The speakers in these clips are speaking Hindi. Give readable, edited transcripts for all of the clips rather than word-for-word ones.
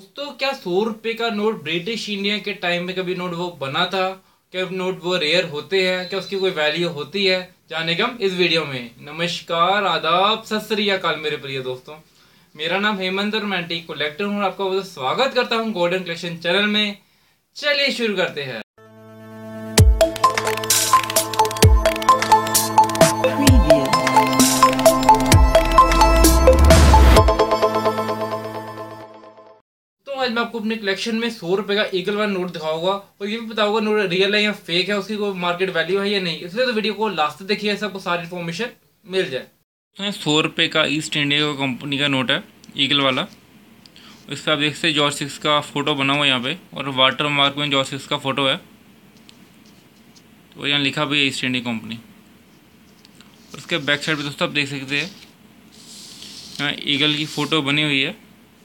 दोस्तों, क्या 100 रुपए का नोट ब्रिटिश इंडिया के टाइम में कभी नोट वो बना था? क्या नोट वो रेयर होते हैं? क्या उसकी कोई वैल्यू होती है? जानेंगे हम इस वीडियो में। नमस्कार, आदाब, सत श्री अकाल मेरे प्रिय दोस्तों। मेरा नाम हेमंत और मैं एंटीक कलेक्टर हूँ और आपका बहुत स्वागत करता हूँ गोल्डन कलेक्शन चैनल में। चलिए शुरू करते हैं। तो आज मैं आपको अपने कलेक्शन में 100 रुपए का ईगल वाला नोट दिखाऊंगा और ये भी बताऊंगा नोट रियल है या फेक है, उसकी कोई मार्केट वैल्यू है या नहीं। इसलिए तो वीडियो को लास्ट तक देखिए, सबको सारी इन्फॉर्मेशन मिल जाए। तो 100 रुपए का ईस्ट इंडिया कंपनी का नोट है, ईगल वाला। इस पर आप देख सकते जॉर्ज 6 का फोटो बना हुआ है यहाँ पे, और वाटर मार्क में जॉर्ज 6 का फोटो है। तो यहाँ लिखा भी है ईस्ट इंडिया कंपनी। उसके बैक साइड पे दोस्तों आप देख सकते हैं यहाँ ईगल की फोटो बनी हुई है।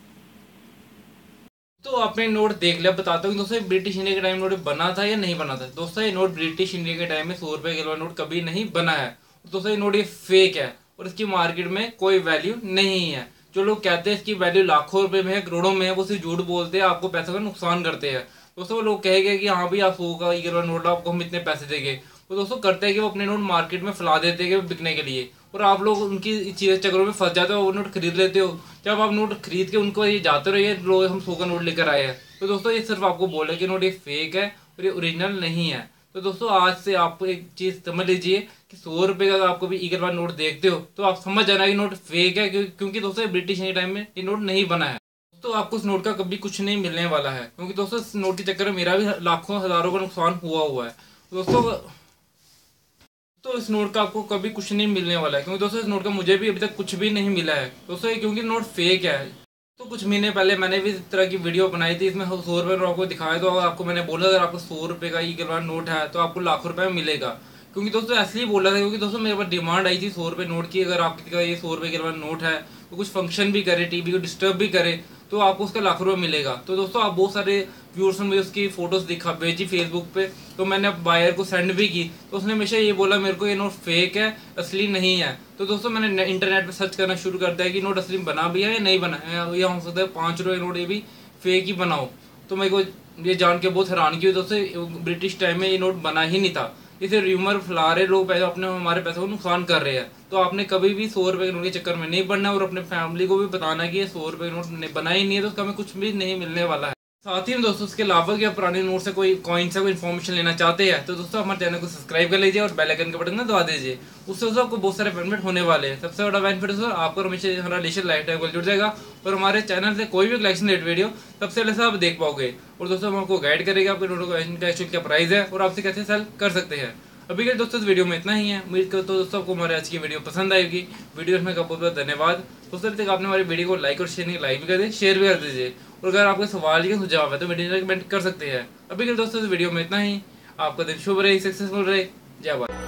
तो आपने नोट देख लिया, बताता हूँ दोस्तों ब्रिटिश इंडिया के टाइम नोट बना था या नहीं बना था। दोस्तों ये नोट ब्रिटिश इंडिया के टाइम में 100 रुपए का नोट कभी नहीं बना है। दोस्तों ये नोट ये फेक है और इसकी मार्केट में कोई वैल्यू नहीं है। जो लोग कहते हैं इसकी वैल्यू लाखों रुपए में है, करोड़ों में है, वो सिर्फ झूठ बोलते हैं, आपको पैसों का नुकसान करते हैं। दोस्तों वो लोग कहेंगे कि हाँ भाई आप 100 का ये वाला नोट आपको हम इतने पैसे देंगे। तो दोस्तों करते हैं कि वो अपने नोट मार्केट में फैला देते हैं बिकने के लिए, और आप लोग उनकी चीज़ें चक्करों में फंस जाते हो, वो नोट खरीद लेते हो। जब आप नोट खरीद के उनको ये जाते रहिए लोग हम 100 का नोट लेकर आए हैं, तो दोस्तों ये सिर्फ आपको बोल रहे कि नोट ये फेक है और ये ओरिजिनल नहीं है। तो दोस्तों आज से आपको एक चीज़ समझ लीजिए कि 100 रुपए का अगर आपको भी ईगल वाला नोट देखते हो तो आप समझ जाना कि नोट फेक है, क्योंकि दोस्तों ब्रिटिश के टाइम में ये नोट नहीं बना है। तो आपको इस नोट का कभी कुछ नहीं मिलने वाला है, क्योंकि दोस्तों इस नोट के चक्कर में मेरा भी लाखों हजारों का नुकसान हुआ है दोस्तों। तो इस नोट का आपको कभी कुछ नहीं मिलने वाला है, क्योंकि दोस्तों इस नोट का मुझे भी अभी तक कुछ भी नहीं मिला है दोस्तों, क्योंकि नोट फेक है। तो कुछ महीने पहले मैंने भी इस तरह की वीडियो बनाई थी, इसमें 100 रुपए आपको दिखाया। तो आपको मैंने बोला अगर आपको 100 रुपए का ईगल वाला नोट है तो आपको लाखों रुपए मिलेगा। क्योंकि दोस्तों ऐसे ही बोला था, क्योंकि दोस्तों मेरे पास डिमांड आई थी 100 रुपए नोट की। अगर आपके का ये 100 रुपए वाला नोट है तो कुछ फंक्शन भी करे, टीवी को डिस्टर्ब भी करे, तो आपको उसका लाखों रुपये मिलेगा। तो दोस्तों आप बहुत सारे व्यूअर्स ने उसकी फोटोज दिखा भेजी फेसबुक पे, तो मैंने बायर को सेंड भी की, तो उसने हमेशा ये बोला मेरे को ये नोट फेक है, असली नहीं है। तो दोस्तों मैंने इंटरनेट पे सर्च करना शुरू कर दिया कि नोट असली बना भी है या नहीं बना है, या हो सकता है 5 रुपये नोट ये भी फेक ही बनाओ। तो मेरे को ये जान के बहुत हैरानगी हुई दोस्तों, ब्रिटिश टाइम में ये नोट बना ही नहीं था। इसे र्यूमर फैला रहे लोग, पैसे अपने हमारे पैसों को नुकसान कर रहे हैं। तो आपने कभी भी 100 रुपए के नोट के चक्कर में नहीं पड़ना, और अपने फैमिली को भी बताना कि ये 100 रुपए नोट बना ही नहीं है, तो उसका हमें कुछ भी नहीं मिलने वाला है। साथ ही में दोस्तों इसके अलावा कि आप पुराने नोट से कोई कॉइन से कोई इन्फॉर्मेशन लेना चाहते हैं तो दोस्तों हमारे चैनल को सब्सक्राइब कर लीजिए और बेल आइकन के बटन को दबा दीजिए। उससे दोस्तों आपको बहुत सारे बेनिफिट होने वाले हैं। सबसे बड़ा बेनिफिट दोस्तों आपको हमेशा हमारा रिलेशन लाइफ टाइम जुड़ जाएगा, और हमारे चैनल से कोई भी कलेक्शन रेट वीडियो सबसे पहले से आप देख पाओगे। और दोस्तों हम आपको गाइड करेगा आपके नोटों का एक्चुअल क्या प्राइस है और आपसे कैसे सेल कर सकते हैं। अभी के दोस्तों इस वीडियो में इतना ही है। उम्मीद करता हूँ दोस्तों आपको हमारे आज की वीडियो पसंद आएगी। वीडियो देखने का बहुत बहुत धन्यवाद दोस्तों। तक आपने हमारी वीडियो को लाइक और शेयर भी कर दीजिए, शेयर भी कर दीजिए। और अगर आपको सवाल या सुझाव है तो वीडियो में कमेंट कर सकते हैं। अभी के दोस्तों इस वीडियो में इतना ही। आपका दिन शुभ रहे, सक्सेसफुल रहे। जय भारत।